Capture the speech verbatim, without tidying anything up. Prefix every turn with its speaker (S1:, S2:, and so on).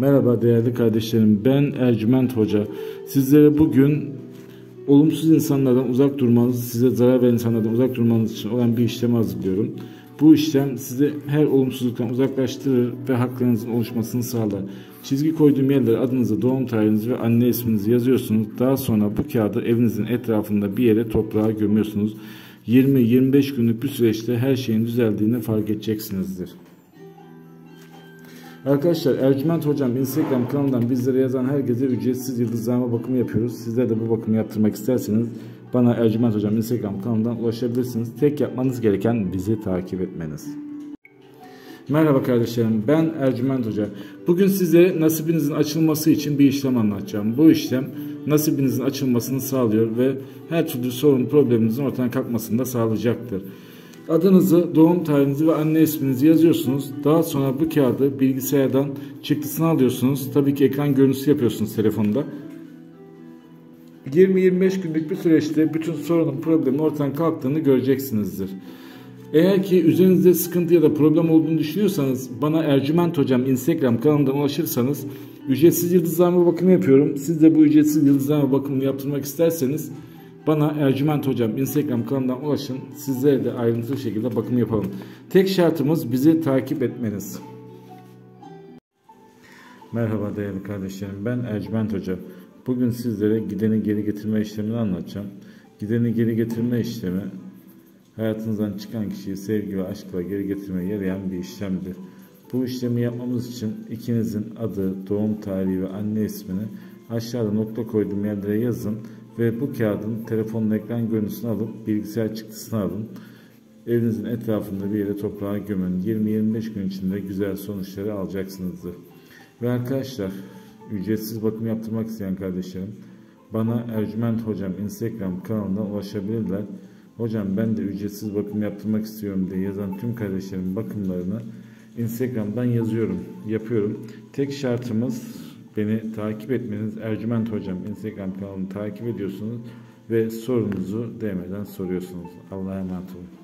S1: Merhaba değerli kardeşlerim, ben Ercüment Hoca. Sizlere bugün olumsuz insanlardan uzak durmanız, size zarar veren insanlardan uzak durmanız için olan bir işlemi hazırlıyorum. Bu işlem sizi her olumsuzluktan uzaklaştırır ve haklarınızın oluşmasını sağlar. Çizgi koyduğum yerlere adınızı, doğum tarihinizi ve anne isminizi yazıyorsunuz. Daha sonra bu kağıdı evinizin etrafında bir yere toprağa gömüyorsunuz. yirmi yirmi beş günlük bir süreçte her şeyin düzeldiğini fark edeceksinizdir. Arkadaşlar, Ercüment Hocam Instagram kanalından bizlere yazan herkese ücretsiz yıldızlama bakımı yapıyoruz. Sizler de bu bakımı yaptırmak isterseniz bana Ercüment Hocam Instagram kanalından ulaşabilirsiniz. Tek yapmanız gereken bizi takip etmeniz. Merhaba kardeşlerim, ben Ercüment Hoca. Bugün size nasibinizin açılması için bir işlem anlatacağım. Bu işlem nasibinizin açılmasını sağlıyor ve her türlü sorun probleminizin ortadan kalkmasını da sağlayacaktır. Adınızı, doğum tarihinizi ve anne isminizi yazıyorsunuz. Daha sonra bu kağıdı bilgisayardan çıktısını alıyorsunuz. Tabii ki ekran görüntüsü yapıyorsunuz telefonda. yirmi yirmi beş günlük bir süreçte bütün sorunun, problemin ortadan kalktığını göreceksinizdir. Eğer ki üzerinizde sıkıntı ya da problem olduğunu düşünüyorsanız bana Ercüment Hocam Instagram kanalından ulaşırsanız ücretsiz yıldızlama bakımı yapıyorum. Siz de bu ücretsiz yıldızlama bakımını yaptırmak isterseniz bana Ercüment Hocam Instagram kanalından ulaşın. Sizlere de ayrıntılı şekilde bakım yapalım. Tek şartımız bizi takip etmeniz. Merhaba değerli kardeşlerim, ben Ercüment Hoca. Bugün sizlere gideni geri getirme işlemini anlatacağım. Gideni geri getirme işlemi hayatınızdan çıkan kişiyi sevgi ve aşkla geri getirmeye yarayan bir işlemdir. Bu işlemi yapmamız için ikinizin adı, doğum tarihi ve anne ismini aşağıda nokta koyduğum yerlere yazın ve bu kağıdın telefonun ekran görüntüsünü alıp bilgisayar çıktısını alın. Evinizin etrafında bir yere toprağa gömün. yirmi yirmi beş gün içinde güzel sonuçları alacaksınızdır. Ve arkadaşlar, ücretsiz bakım yaptırmak isteyen kardeşlerim bana Ercüment Hocam Instagram kanalından ulaşabilirler. Hocam ben de ücretsiz bakım yaptırmak istiyorum diye yazan tüm kardeşlerim bakımlarını Instagram'dan yazıyorum, yapıyorum. Tek şartımız beni takip etmeniz. Ercüment Hocam Instagram kanalını takip ediyorsunuz ve sorunuzu D M'den soruyorsunuz. Allah'a emanet olun.